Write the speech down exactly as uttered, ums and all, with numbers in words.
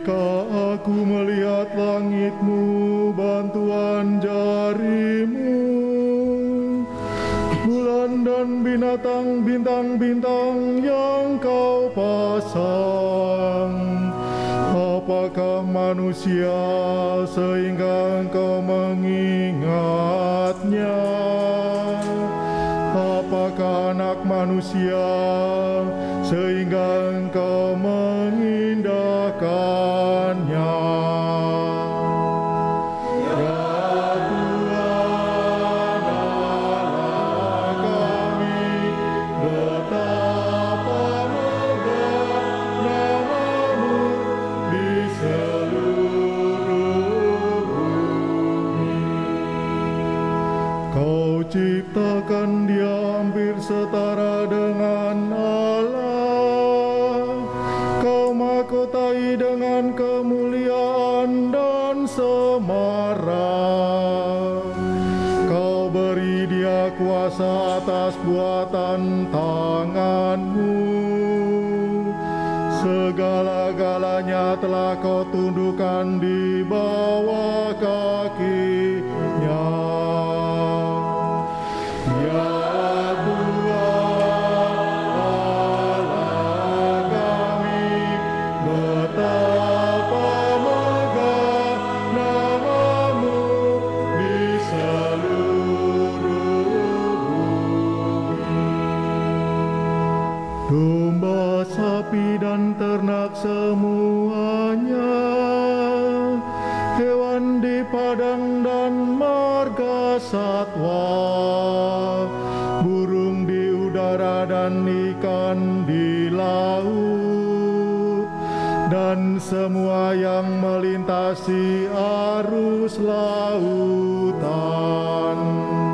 Ketika aku melihat langitmu, bantuan jarimu, bulan dan binatang bintang-bintang yang kau pasang, apakah manusia sehingga engkau mengingatnya? Apakah anak manusia sehingga engkau mengindahkannya? Ya Tuhan Allah kami, betapa megah nama-Mu di seluruh bumi. Kau ciptakan dia hampir setara dengan Allah. Kau mahkotai dengan kemuliaan dan semara. Kau beri dia kuasa atas buatan tangan-Mu. Segala-galanya telah kau tundukkan di bawah kakinya. Ya Tuhan Allah kami, betapa megah nama-Mu di seluruh bumi. Domba, sapi, dan ternak semuanya, hewan di padang dan marga satwa, burung di udara dan ikan di laut, dan semua yang melintasi arus lautan.